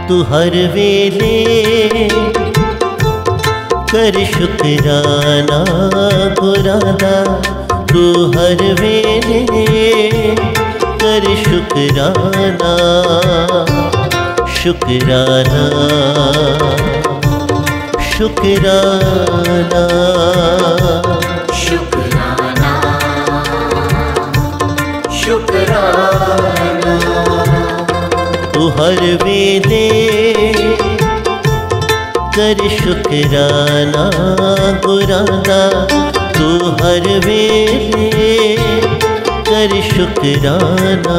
तू हर वेले कर शुक्राना गुरादा, तू हर वेले कर शुक्राना शुक्राना शुक्राना शुक्राना शुक्राना। तू हर वेले कर शुक्राना गुरादा, तू हर वेले कर शुक्राना।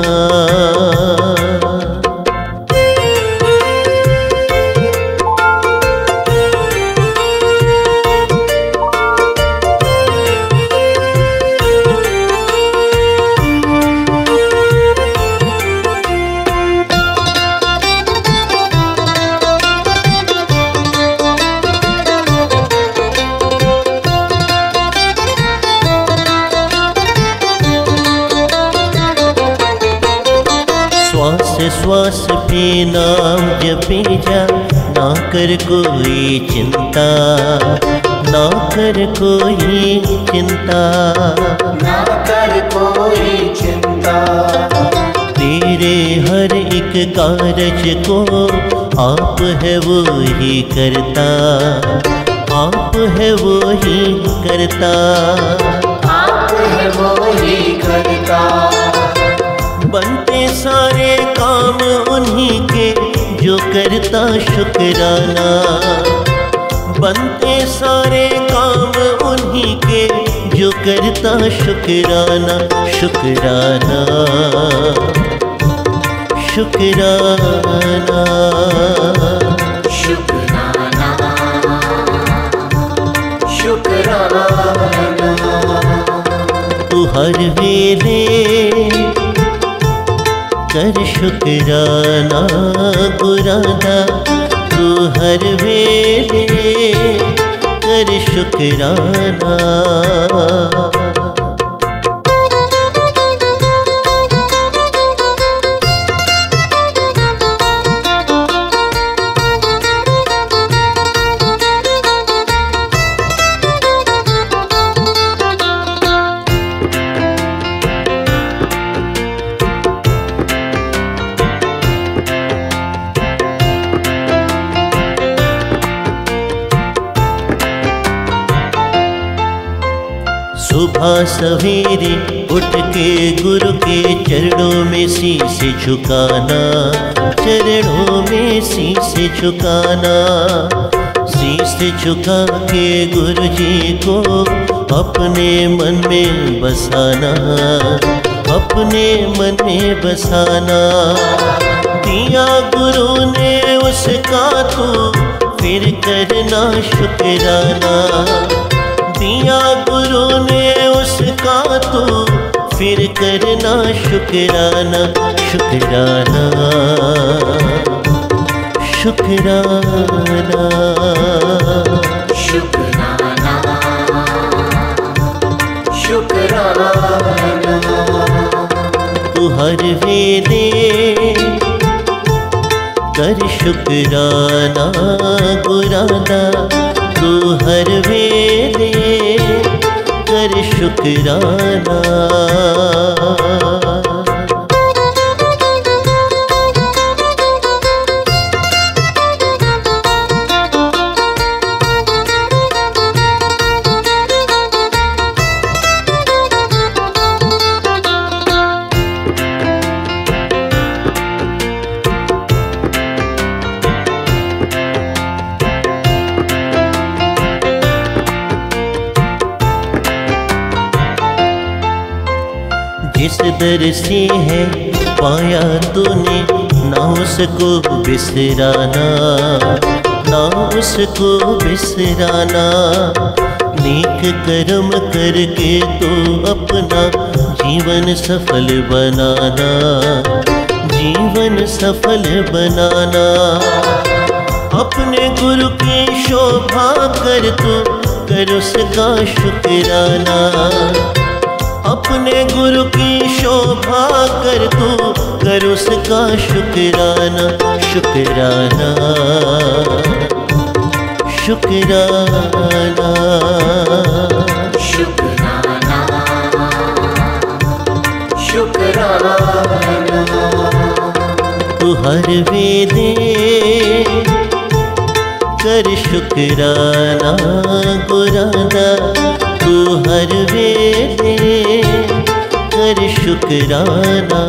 श्वास पे नाम जपे जा, ना कर कोई चिंता, ना कर कोई चिंता, ना कर कोई चिंता। तेरे हर एक कारज को आप है वो ही करता, आप है वो ही करता, आप है वो ही करता। बनते सारे काम उन्हीं के जो करता शुक्राना, बनते सारे काम उन्हीं के जो करता शुक्राना शुक्राना शुक्राना शुक्राना शुक्राना। तू हर वेले कर शुक्राना गुरादा, तू हर वेले कर शुक्राना। सुबह सवेरे उठ के गुरु के चरणों में शीश झुकाना, चरणों में शीश झुकाना, शीश झुका के गुरु जी को अपने मन में बसाना, अपने मन में बसाना। दिया गुरु ने उसका तो फिर करना शुक्राना, दिया गुरु ने उसका तो फिर करना शुक्राना शुक्राना शुक्राना शुक्राना शुक्राना। तू हर वेले कर शुक्राना गुरादा, तू हर वेले कर शुक्राना। जिस दर से है पाया तूने, ना उसको बिसराना, ना उसको बिसराना। नेक कर्म करके तो अपना जीवन सफल बनाना, जीवन सफल बनाना। अपने गुरु की शोभा कर तो कर उसका शुक्राना, अपने गुरु की शोभा कर तू कर उसका शुक्राना शुक्राना शुक्राना शुक्राना शुक्राना। तू हर वेदे कर शुक्राना गुराना, तू हर वेदे कर शुक्राना।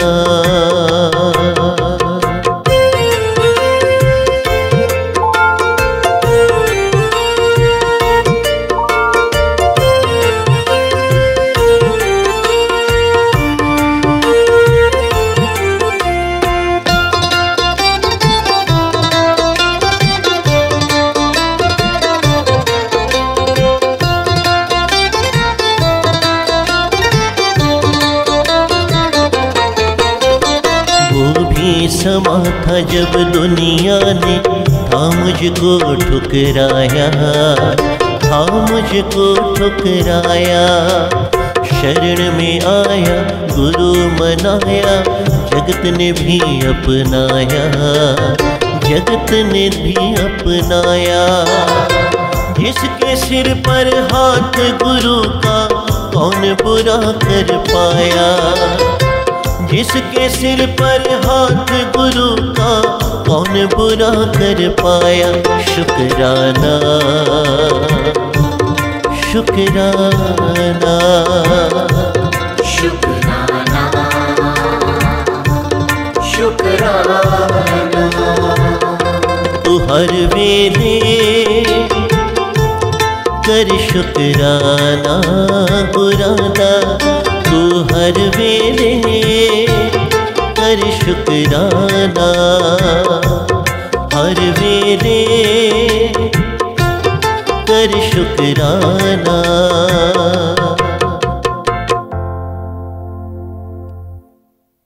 समा था जब दुनिया ने था मुझको ठुकराया, था मुझको ठुकराया। शरण में आया गुरु मनाया, जगत ने भी अपनाया, जगत ने भी अपनाया। जिसके सिर पर हाथ गुरु का कौन बुरा कर पाया, जिसके सिर पर हाथ गुरु का कौन बुरा कर पाया। शुक्राना शुक्राना शुक्राना शुक्राना। तू हर वेदे कर शुक्राना गुराना, तू हर वेले कर शुक्राना, हर वेले कर शुक्राना।